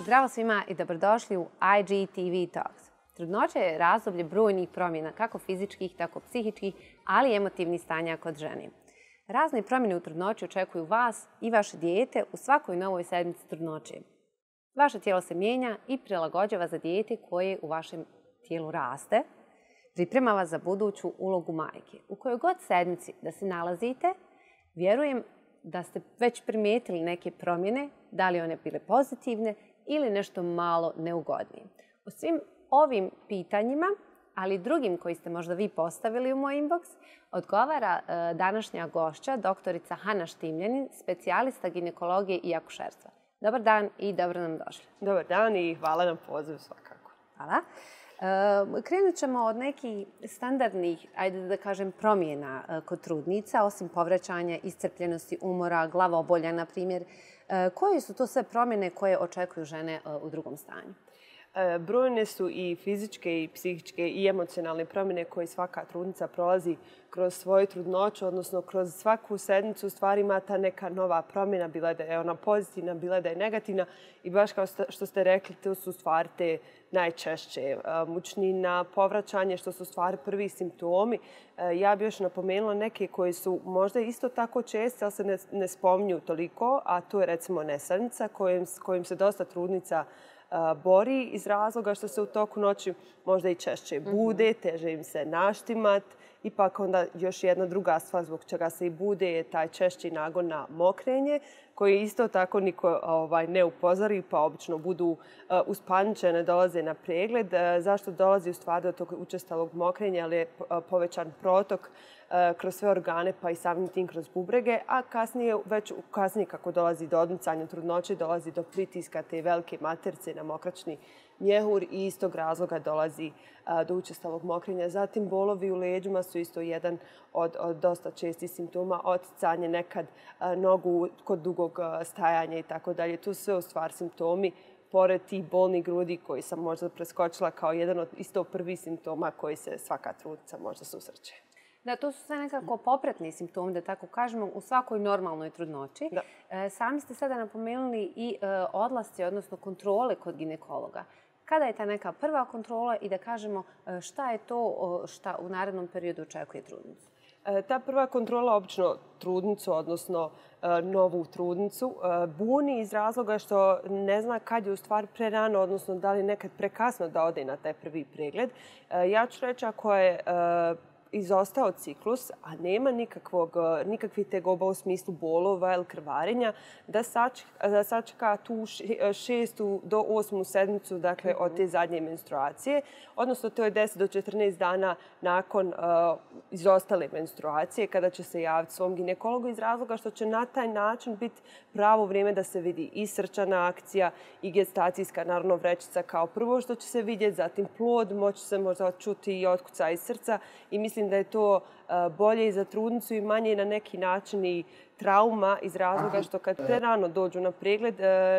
Zdravo svima i dobrodošli u IGTV Talks. Trudnoća je razdoblje brojnih promjena, kako fizičkih, tako psihičkih, ali i emotivnih stanja kod žene. Razne promjene u trudnoći očekuju vas i vaše dijete u svakoj novoj sedmici trudnoće. Vaše tijelo se mijenja i prilagođava za dijete koje u vašem tijelu raste. Priprema vas za buduću ulogu majke. U kojoj god sedmici da se nalazite, vjerujem da ste već primijetili neke promjene, da li one bile pozitivne ili nešto malo neugodnije. O svim ovim pitanjima, ali i drugim koji ste možda vi postavili u moj inbox, odgovara današnja gošća, doktorica Hana Štimljanin, specijalista ginekologije i akušerstva. Dobar dan i dobro nam došli. Dobar dan i hvala na pozivu svakako. Hvala. Krenut ćemo od nekih standardnih, ajde da kažem, promjena kod trudnica, osim povraćanja, iscrpljenosti, umora, glavobolja, na primjer. Koje su to sve promjene koje očekuju žene u drugom stanju? Brojne su i fizičke i psihičke i emocionalne promjene koje svaka trudnica prolazi kroz svoju trudnoću, odnosno kroz svaku sedmicu stvari ima ta neka nova promjena, bila da je ona pozitivna, bila da je negativna. I baš kao što ste rekli, to su stvari te najčešće mučnina, povraćanje, što su stvari prvi simptomi. Ja bih još napomenula neke koji su možda isto tako česte, ali se ne spominju toliko, a to je recimo nesanica kojim se dosta trudnica bori iz razloga što se u toku noći možda i češće bude, teže im se naštimat. Ipak onda još jedna druga stvar zbog čega se i bude je taj češći nagon na mokrenje, koji isto tako niko ne upozori, pa obično budu uspaničene, dolaze na pregled. Zašto dolazi u stvari do tog učestalog mokrenja, ali je povećan protok kroz sve organe, pa i samim tim kroz bubrege, a kasnije kako dolazi do odmicanja trudnoće, dolazi do pritiska te velike maternice na mokraćni mjehur i iz tog razloga dolazi do učestalog mokrenja. Zatim bolovi u leđima su isto jedan od dosta čestih simptoma, oticanje nekad nogu kod dugog stajanja i tako dalje. Tu sve u stvari simptomi pored tih bolnih grudi koji sam možda preskočila kao jedan od isto prvih simptoma koji se svaka trudnica možda susreće. Da, to su sve nekako popratni simptomi, da tako kažemo, u svakoj normalnoj trudnoći. Sami ste sada napomenuli i odlasci, odnosno kontrole kod ginekologa. Kada je ta neka prva kontrola i da kažemo šta je to šta u narednom periodu očekuje trudnicu? Ta prva kontrola obično trudnicu, odnosno novu trudnicu, buni iz razloga što ne zna kad je u stvari prerano, odnosno da li nekad prekasno da ode na taj prvi pregled. Ja ću reći ako je izostao ciklus, a nema nikakvih tegoba u smislu bolova ili krvarenja, da sačeka tu 6. do 8. sedmicu, dakle, od te zadnje menstruacije. Odnosno, to je 10 do 14 dana nakon izostale menstruacije, kada će se javiti svom ginekologu iz razloga što će na taj način biti pravo vrijeme da se vidi i srčana akcija i gestacijska, naravno, vrećica kao prvo što će se vidjeti, zatim plod, moći se možda čuti i otkuca iz srca i mislim da je to bolje i za trudnicu i manje na neki način i trauma iz razloga što kad prerano dođu na pregled,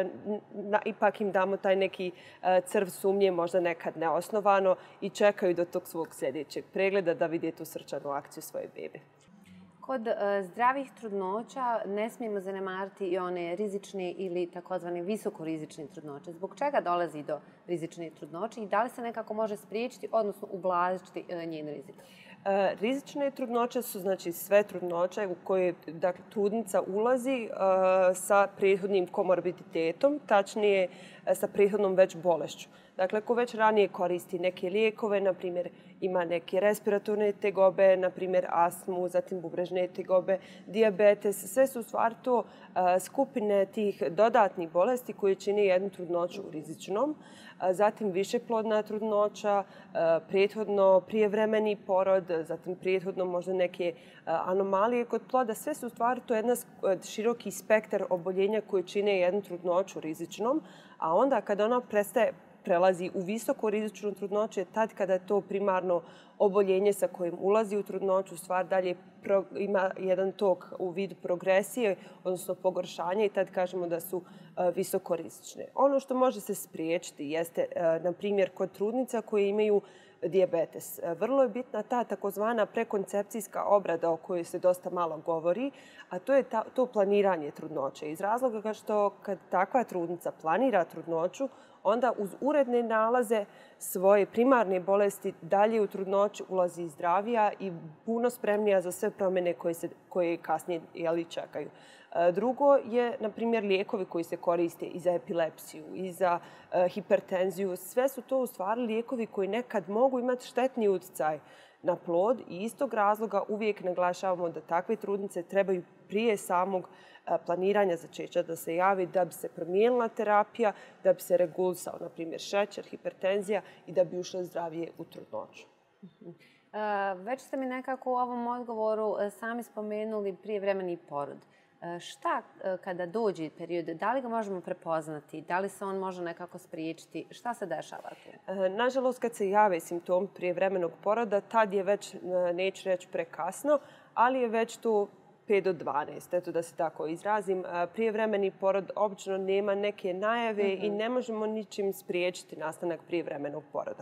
ipak im damo taj neki crv sumnje, možda nekad neosnovano i čekaju do tog svog sljedećeg pregleda da vide tu srčanu akciju svoje bebe. Kod zdravih trudnoća ne smijemo zanemariti i one rizične ili takozvane visokorizične trudnoće. Zbog čega dolazi do rizične trudnoće i da li se nekako može spriječiti, odnosno ublažiti njen rizik? Rizične trudnoće su znači sve trudnoće u koje trudnica ulazi sa prethodnim komorbiditetom, tačnije sa prethodnom već bolešću. Dakle, ko već ranije koristi neke lijekove, na primjer ima neke respiratorne tegobe, na primjer astmu, zatim bubrežne tegobe, dijabetes, sve su u stvari to skupine tih dodatnih bolesti koje čine jednu trudnoću rizičnom. Zatim višeplodna trudnoća, prethodno prijevremeni porod, zatim prethodno možda neke anomalije kod ploda. Sve su u stvari to jedan široki spektar oboljenja koje čine jednu trudnoću rizičnom, a onda kada ona prelazi u visoko rizičnu trudnoću je tad kada je to primarno oboljenje sa kojim ulazi u trudnoću, stvar dalje ima jedan tok u vidu progresije, odnosno pogoršanja i tad kažemo da su visoko rizične. Ono što može se spriječiti jeste, na primjer, kod trudnica koje imaju dijabetes. Vrlo je bitna ta takozvana prekoncepcijska obrada o kojoj se dosta malo govori, a to je to planiranje trudnoće. Iz razloga što kad takva trudnica planira trudnoću, onda uz uredne nalaze svoje primarne bolesti dalje u trudnoću ulazi zdravija i puno spremnija za sve promjene koje kasnije čekaju. Drugo je, na primjer, lijekovi koji se koriste i za epilepsiju, i za hipertenziju. Sve su to u stvari lijekovi koji nekad mogu imati štetni utjecaj na plod i istog razloga uvijek naglašavamo da takve trudnice trebaju prije samog planiranja začeća da se javi da bi se promijenila terapija, da bi se regulisao, na primjer, šećer, hipertenzija i da bi ušle zdravije u trudnoću. Već ste mi nekako u ovom odgovoru sami spomenuli prijevremeni porod. Šta kada dođe period, da li ga možemo prepoznati, da li se on može nekako spriječiti, šta se dešava tu? Nažalost, kad se jave simptom prijevremenog poroda, tad je već, neću reći prekasno, ali je već tu 5 do 12, eto da se tako izrazim. Prijevremeni porod obično nema neke najave i ne možemo ničim spriječiti nastanak prijevremenog poroda.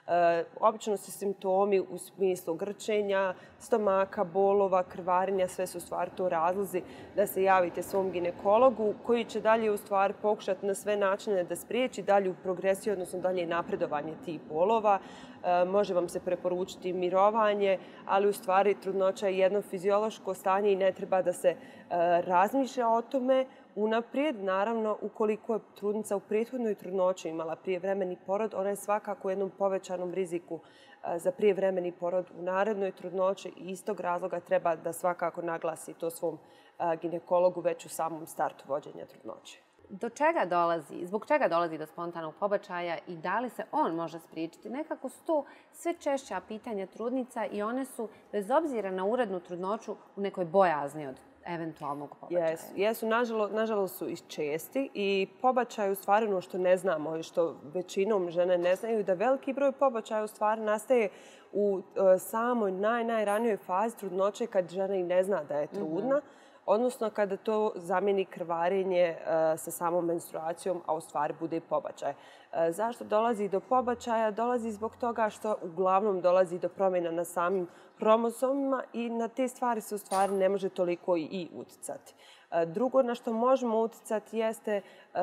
Obično su simptomi u smislu grčenja, stomaka, bolova, krvarenja, sve su u stvari to razlozi da se javite svom ginekologu koji će dalje u stvari pokušati na sve načine da spriječi dalju progresiju, odnosno dalje napredovanje tih bolova. Može vam se preporučiti mirovanje, ali u stvari trudnoća je jedno fiziološko stanje i ne treba da se razmišlja o tome unaprijed. Naravno, ukoliko je trudnica u prethodnoj trudnoći imala prijevremeni porod, ona je svakako u jednom povećanom riziku za prijevremeni porod u narednoj trudnoći i istog razloga treba da svakako naglasi to svom ginekologu već u samom startu vođenja trudnoće. Do čega dolazi, zbog čega dolazi do spontanog pobačaja i da li se on može spriječiti? Nekako su to sve češća pitanja trudnica i one su, bez obzira na urednu trudnoću, u nekoj bojazni od eventualnog pobačaja. Jesu, nažalost su i česti i pobačaj u stvari ono što ne znamo i što većinom žene ne znaju, da veliki broj pobačaja u stvari nastaje u samoj najranijoj fazi trudnoće kad žena i ne zna da je trudna. Odnosno kada to zamijeni krvarenje sa samom menstruacijom, a u stvari bude pobačaj. Zašto dolazi do pobačaja? Dolazi zbog toga što uglavnom dolazi do promjena na samim hromosomima i na te stvari se u stvari ne može toliko i utjecati. Drugo na što možemo utjecati jeste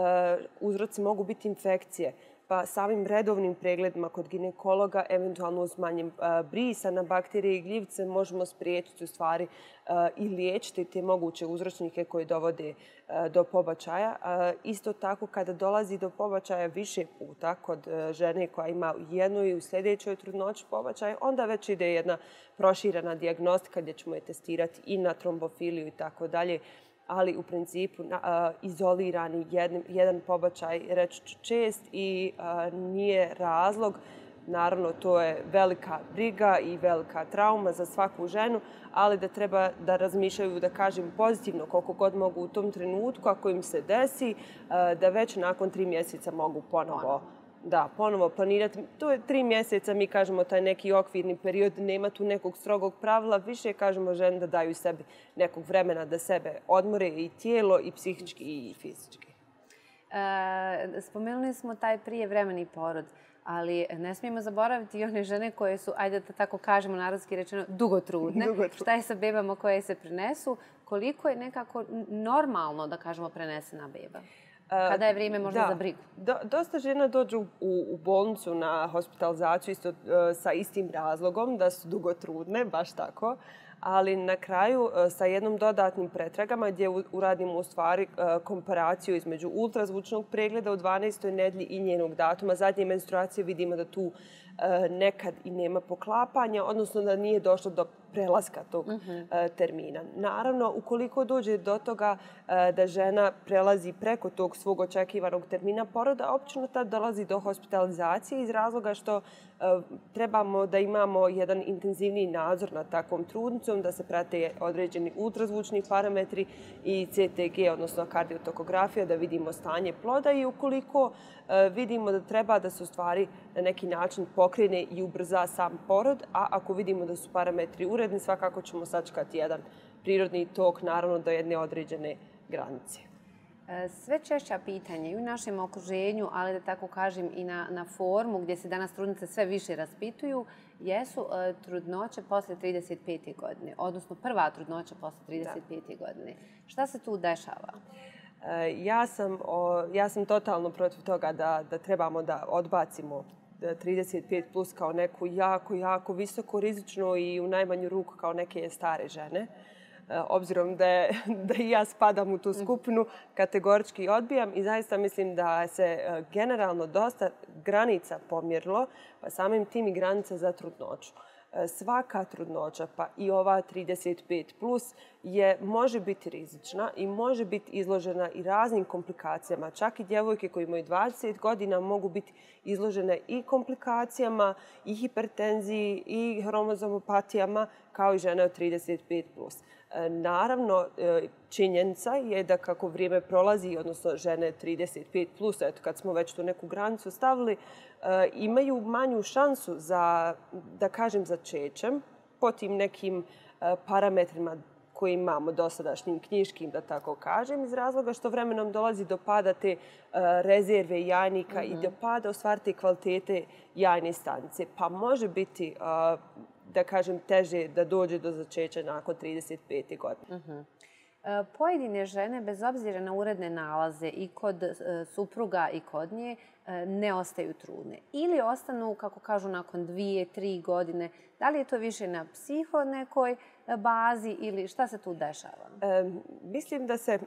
uzroci mogu biti infekcije. Pa samim redovnim pregledima kod ginekologa, eventualno uzmanjem brisa na bakterije i gljivice, možemo spriječiti u stvari i liječiti te moguće uzročnike koji dovode do pobačaja. Isto tako kada dolazi do pobačaja više puta kod žene koja ima u jednoj i u sljedećoj trudnoći pobačaj, onda već ide jedna proširena dijagnostika gdje ćemo je testirati i na trombofiliju i tako dalje. Ali u principu izolirani jedan pobačaj, reći ću čest i nije razlog. Naravno, to je velika briga i velika trauma za svaku ženu, ali da treba da razmišljaju, da kažem, pozitivno koliko god mogu u tom trenutku, ako im se desi, da već nakon 3 mjeseca mogu ponovo planirati. To je 3 mjeseca, mi kažemo taj neki okvirni period, nema tu nekog strogog pravila, više kažemo ženi da daju sebi nekog vremena da sebe odmore i tijelo i psihički i fizički. Spomenuli smo taj prijevremeni porod, ali ne smijemo zaboraviti i one žene koje su, ajde da tako kažemo narodski rečeno, dugotrudne. Šta je sa bebama koje se prenesu? Koliko je nekako normalno, da kažemo, prenesena beba? Kada je vrijeme možda za brigu? Dosta žena dođu u bolnicu na hospitalizaciju sa istim razlogom da su dugotrudne, baš tako. Ali na kraju sa jednom dodatnim pretragama gdje uradimo u stvari komparaciju između ultrazvučnog pregleda u 12. nedjelji i njenog datuma zadnje menstruacije, vidimo da tu nekad i nema poklapanja, odnosno da nije došlo do prelaska tog termina. Naravno, ukoliko dođe do toga da žena prelazi preko tog svog očekivanog termina poroda, obično tad dolazi do hospitalizacije iz razloga što trebamo da imamo jedan intenzivniji nadzor nad takvom trudnicom, da se prate određeni ultrazvučni parametri i CTG, odnosno kardiotokografija, da vidimo stanje ploda i ukoliko vidimo da treba da se u stvari na neki način pokrene i ubrza sam porod, a ako vidimo da su parametri uredni, svakako ćemo sačekati jedan prirodni tok, naravno do jedne određene granice. Sve češća pitanja i u našem okruženju, ali da tako kažem i na forumu gdje se danas trudnice sve više raspituju, jesu trudnoće posle 35. godine, odnosno prva trudnoća posle 35. godine. Šta se tu dešava? Ja sam totalno protiv toga da trebamo da odbacimo 35 plus kao neku jako visoko rizičnu i u najmanju ruku kao neke stare žene. Obzirom da i ja spadam u tu skupinu, kategorički odbijam i zaista mislim da se generalno dosta granica pomjerilo, pa samim tim i granica za trudnoću. Svaka trudnoća, pa i ova 35 plus, može biti rizična i može biti izložena i raznim komplikacijama. Čak i djevojke koje imaju 20 godina mogu biti izložene i komplikacijama, i hipertenziji, i hromozomopatijama, kao i žene od 35 plus. Naravno, činjenica je da kako vrijeme prolazi, odnosno žene 35 plus, eto kad smo već tu neku granicu stavili, imaju manju šansu za, da kažem, začećem po tim nekim parametrima koje imamo dosadašnjim knjiškim, da tako kažem, iz razloga što vremenom dolazi do pada te rezerve jajnika i do pada u stvari te kvalitete jajne stanice. Pa može biti, da kažem, teže da dođe do začeća nakon 35. godine. Pojedine žene, bez obzira na uredne nalaze i kod supruga i kod nje, ne ostaju trudne. Ili ostanu, kako kažu, nakon 2-3 godine. Da li je to više na psiho nekoj bazi ili šta se tu dešava? Mislim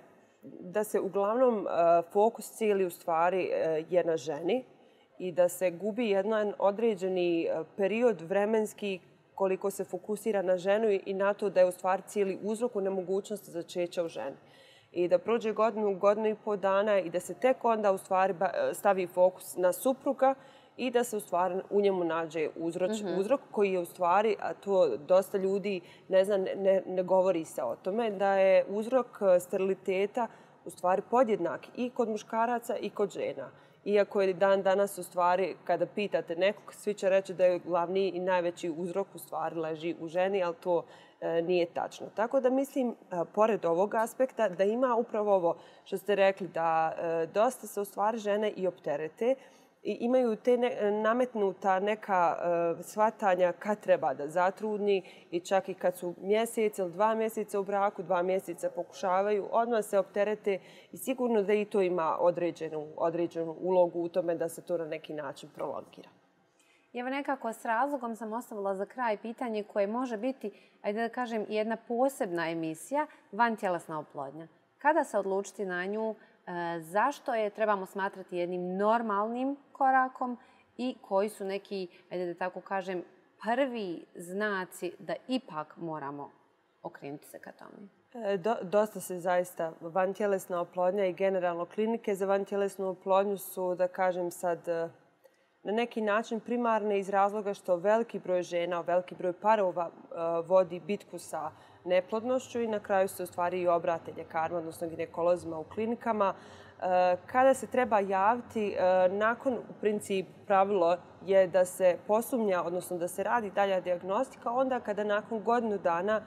da se uglavnom fokus cijeli u stvari je na ženi i da se gubi jedan određeni period vremenski koliko se fokusira na ženu i na to da je u stvari cijeli uzrok u nemogućnosti začeća u ženi. I da prođe godinu i pol dana i da se tek onda u stvari stavi fokus na supruga i da se u stvari u njemu nađe uzrok koji je u stvari, a to dosta ljudi ne zna, ne govori se o tome, da je uzrok steriliteta u stvari podjednak i kod muškaraca i kod žena. Iako je dan danas u stvari, kada pitate nekog, svi će reći da je glavni i najveći uzrok u stvari leži u ženi, ali to nije tačno. Tako da mislim, pored ovog aspekta, da ima upravo ovo što ste rekli, da dosta se u stvari žene i opterete i imaju te nametnuta neka shvatanja kad treba da zatrudni i čak i kad su mjesec ili 2 mjeseca u braku, 2 mjeseca pokušavaju, odmah se opterete i sigurno da i to ima određenu ulogu u tome da se to na neki način prolongira. Evo nekako s razlogom sam ostavila za kraj pitanje koje može biti, ajde da kažem, jedna posebna emisija, vantjelesna oplodnja. Kada se odlučiti na nju, zašto je trebamo smatrati jednim normalnim korakom i koji su neki, ajde da tako kažem, prvi znaci da ipak moramo okrenuti se ka tome? Dosta se zaista vantjelesna oplodnja i generalno klinike za vantjelesnu oplodnju su, da kažem sad, na neki način primarne iz razloga što veliki broj žena, veliki broj parova vodi bitku sa neplodnošću i na kraju se u stvari i obrate ljekarima, odnosno ginekolozima u klinikama. Kada se treba javiti, nakon u principu pravilo je da se posumnja, odnosno da se radi dalja dijagnostika, onda kada nakon godinu dana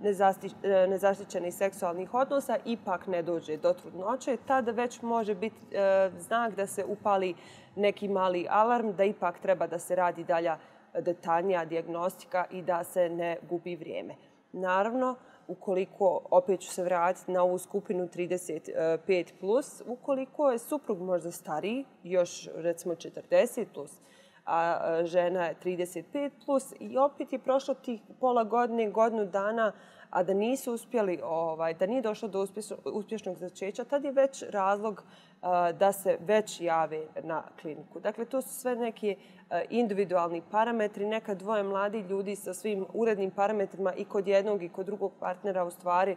nezaštićenih seksualnih odnosa ipak ne dođe do trudnoće, tada već može biti znak da se upali neki mali alarm, da ipak treba da se radi dalja detaljnija dijagnostika i da se ne gubi vrijeme. Naravno, ukoliko, opet ću se vratiti na ovu skupinu 35+, ukoliko je suprug možda stariji, još recimo 40+, a žena je 35+, i opet je prošlo tih pola godine, godinu dana, a da nisu uspjeli, da nije došlo do uspješnog začeća, tad je već razlog da se već jave na kliniku. Dakle, to su sve neki individualni parametri. Nekad dvoje mladi ljudi sa svim urednim parametrima i kod jednog i kod drugog partnera u stvari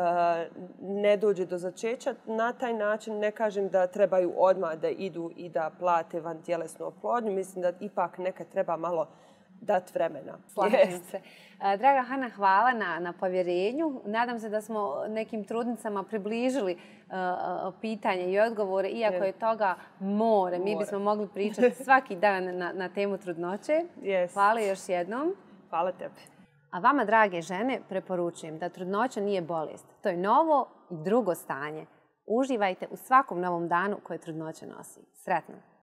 ne dođe do začeća. Na taj način ne kažem da trebaju odmah da idu i da plate vantjelesnu oplodnju. Mislim da ipak nekad treba malo dati vremena. Slažem se. Draga Hana, hvala na povjerenju. Nadam se da smo nekim trudnicama približili pitanje i odgovore, iako je toga more. Mi bismo mogli pričati svaki dan na temu trudnoće. Hvala još jednom. Hvala tebi. A vama, drage žene, preporučujem da trudnoća nije bolest. To je novo i drugo stanje. Uživajte u svakom novom danu koje trudnoća nosi. Sretno!